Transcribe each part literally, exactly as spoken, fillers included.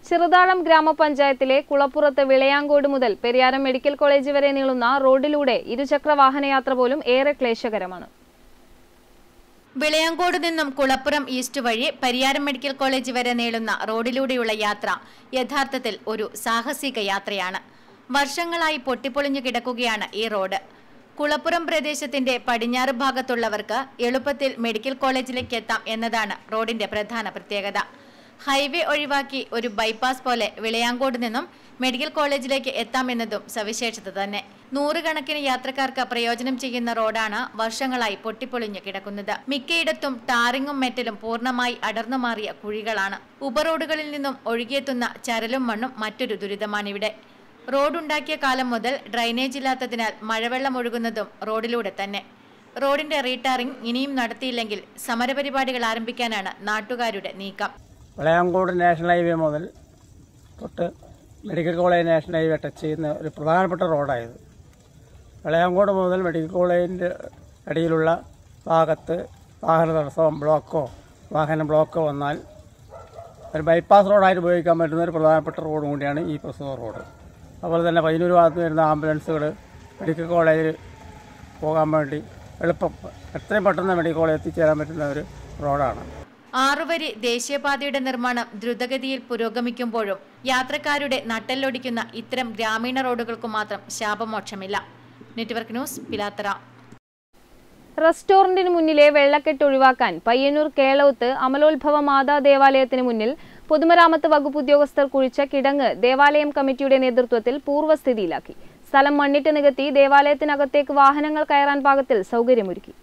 ചെറുതാഴം ഗ്രാമപഞ്ചായത്തിലെ കുളപ്പുറത്ത് വിളയാങ്കോട് മുതൽ Pariyaram medical college വരെ നീളുന്ന റോഡിലൂടെ ഇരുചക്ര വാഹനയാത്ര പോലും ഏറെ ക്ലേശകരമാണ്. വിളയാങ്കോട് നിന്നും കുളപ്പുറം ഈസ്റ്റ് വഴി പരിയാരം മെഡിക്കൽ കോളേജ് വരെ നീളുന്ന റോഡിലൂടെയുള്ള യാത്ര യഥാർത്ഥത്തിൽ ഒരു സാഹസിക യാത്രയാണ്. വർഷങ്ങളായി പൊട്ടിപ്പൊളിഞ്ഞു കിടക്കുകയാണ് ഈ റോഡ്. കുളപ്പുറം പ്രദേശത്തിന്റെ പടിഞ്ഞാറ് ഭാഗത്തുള്ളവർക്ക് എളുപ്പത്തിൽ മെഡിക്കൽ കോളേജിലേക്ക് എത്താം എന്നതാണ് റോഡിന്റെ പ്രധാന പ്രത്യേകത. ഹൈവേ ഒഴിവാക്കി ഒരു ബൈപ്പാസ് പോലെ വിളയാങ്കോട് നിന്നും മെഡിക്കൽ കോളേജിലേക്ക് എത്താമെന്നതും സവിശേഷത തന്നെ. നൂറുകണക്കിന് യാത്രക്കാർക്ക് പ്രയോജനം ചെയ്യുന്ന റോഡാണ് വർഷങ്ങളായി പൊട്ടിപ്പൊളിഞ്ഞു കിടക്കുന്നത്. മിക്കയിടത്തും ടാറിങ്ങും മെറ്റലും പൂർണ്ണമായി അടർന്നു മാറിയ കുഴികളാണ്. ഉപറോഡുകളിൽ നിന്നും ഒഴുകിയെത്തുന്ന ചരലും മണ്ണും മറ്റൊരു ദുരിതമാണിവിടെ. റോഡുണ്ടാക്കിയ കാലം മുതൽ ഡ്രൈനേജ് ഇല്ലാത്തതിനാൽ മഴവെള്ളം ഒഴുകുന്നതും റോഡിലൂടെ തന്നെ. റോഡിന്റെ റീടാറിംഗ് ഇനിയും നടത്തിയില്ലെങ്കിൽ സമരപരിപാടികൾ ആരംഭിക്കാനാണ് നാട്ടുകാരുടെ നീക്കം. വിളയാങ്കോട് നാഷണൽ ഹൈവേ മുതൽ തൊട്ട് medical college national highway touch ചെയ്യുന്ന ഒരു പ്രധാനപ്പെട്ട റോഡായത്. വിളയാങ്കോട് മുതൽ മെഡിക്കൽ കോളേജിൻ്റെ ഇടയിലുള്ള ഭാഗത്ത് വാഹന തടസ്സമോ ബ്ലോക്കോ വാഹന ബ്ലോക്കോ വന്നാൽ ഒരു ബൈപ്പാസ് റോഡായിട്ട് ഉപയോഗിക്കാൻ പറ്റുന്ന ഒരു പ്രധാനപ്പെട്ട റോഡും കൂടിയാണ് ഈ പ്രസ്തുത റോഡ്. അതുപോലെ തന്നെ പയ്യന്നൂർ ഭാഗത്ത് വരുന്ന ആംബുലൻസുകൾ മെഡിക്കൽ കോളേജിൽ പോകാൻ വേണ്ടി എളുപ്പം എത്രയും പെട്ടെന്ന് മെഡിക്കൽ കോളേജിൽ എത്തിച്ചേരാൻ പറ്റുന്ന ഒരു റോഡാണ്. ആറുവരി ദേശീയപാതയുടെ നിർമ്മാണം ദ്രുതഗതിയിൽ പുരോഗമിക്കുമ്പോഴും യാത്രക്കാരുടെ നട്ടെല്ലൊടിക്കുന്ന ഇത്തരം ഗ്രാമീണ റോഡുകൾക്ക് മാത്രം ശാപമോക്ഷമില്ല. Network news, Pilathara. റെസ്റ്റോറന്റിന് മുന്നിലെ വെള്ളക്കെട്ട് ഒഴിവാക്കാൻ പയ്യന്നൂർ കേളോത്ത് അമലോത്ഭവ മാതാ ദേവാലയത്തിന് മുന്നിൽ പൊതുമരാമത്ത് വകുപ്പ് ഉദ്യോഗസ്ഥർ കുഴിച്ച കിടങ്ങ് ദേവാലയം കമ്മിറ്റിയുടെ നേതൃത്വത്തിൽ പൂർവ്വസ്ഥിതിയിലാക്കി. സ്ഥലം മണ്ണിട്ട് നികത്തി ദേവാലയത്തിനകത്തേക്ക് വാഹനങ്ങൾ കയറാൻ പാകത്തിൽ സൗകര്യമൊരുക്കി.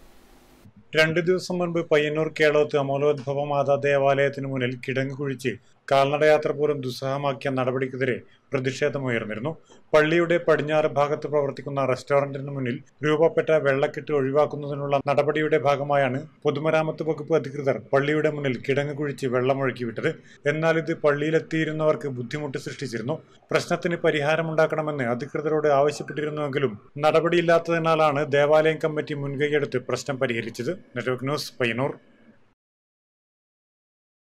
രണ്ടു ദിവസം മുൻപ് പയ്യന്നൂർ കേളോത്ത് അമലോത്ഭവ മാതാ ദേവാലയത്തിന് മുന്നിൽ കിടങ്ങ് കുഴിച്ച് കാൽനടയാത്ര പോലും ദുസ്സഹമാക്കിയ നടപടിക്കെതിരെ പ്രതിഷേധമുയർന്നിരുന്നു. പള്ളിയുടെ പടിഞ്ഞാറ് ഭാഗത്ത് പ്രവർത്തിക്കുന്ന റെസ്റ്റോറന്റിന് മുന്നിൽ രൂപപ്പെട്ട വെള്ളക്കെട്ട് ഒഴിവാക്കുന്നതിനുള്ള നടപടിയുടെ ഭാഗമായാണ് പൊതുമരാമത്ത് വകുപ്പ് അധികൃതർ പള്ളിയുടെ മുന്നിൽ കിടങ്ങ് കുഴിച്ച് വെള്ളമൊഴുക്കി വിട്ടത്. എന്നാൽ ഇത് പള്ളിയിലെത്തിയിരുന്നവർക്ക് ബുദ്ധിമുട്ട് സൃഷ്ടിച്ചിരുന്നു. പ്രശ്നത്തിന് പരിഹാരമുണ്ടാക്കണമെന്ന് അധികൃതരോട് ആവശ്യപ്പെട്ടിരുന്നുവെങ്കിലും നടപടിയില്ലാത്തതിനാലാണ് ദേവാലയം കമ്മിറ്റി മുൻകൈയെടുത്ത് പ്രശ്നം പരിഹരിച്ചത്. Network news, Payyanur.